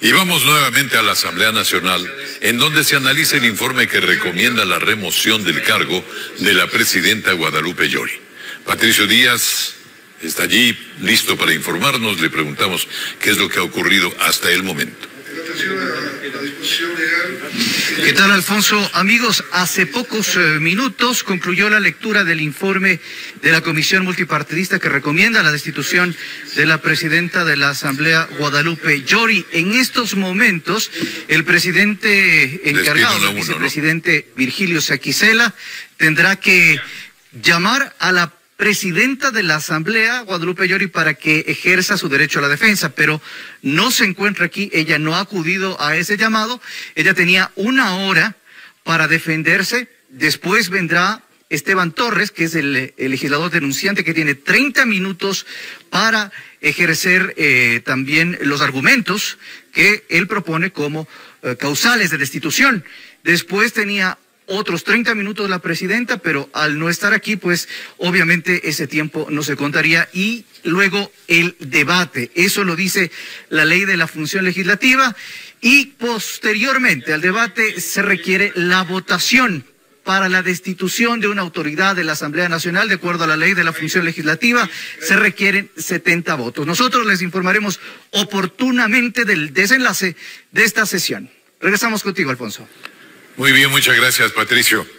Y vamos nuevamente a la Asamblea Nacional, en donde se analiza el informe que recomienda la remoción del cargo de la presidenta Guadalupe Llori. Patricio Díaz está allí, listo para informarnos. Le preguntamos qué es lo que ha ocurrido hasta el momento. ¿Qué tal, Alfonso? Amigos, hace pocos minutos concluyó la lectura del informe de la Comisión Multipartidista que recomienda la destitución de la presidenta de la Asamblea, Guadalupe Llori. En estos momentos, el presidente encargado, el vicepresidente Virgilio Saquicela, tendrá que llamar a la presidenta de la Asamblea, Guadalupe Llori, para que ejerza su derecho a la defensa, pero no se encuentra aquí. Ella no ha acudido a ese llamado. Ella tenía 1 hora para defenderse. Después vendrá Esteban Torres, que es el legislador denunciante, que tiene 30 minutos para ejercer también los argumentos que él propone como causales de destitución. Después tenía otros 30 minutos la presidenta, pero al no estar aquí, pues obviamente ese tiempo no se contaría. Y luego el debate, eso lo dice la ley de la función legislativa, y posteriormente al debate se requiere la votación para la destitución de una autoridad de la Asamblea Nacional. De acuerdo a la ley de la función legislativa, se requieren 70 votos. Nosotros les informaremos oportunamente del desenlace de esta sesión. Regresamos contigo, Alfonso. Muy bien, muchas gracias, Patricio.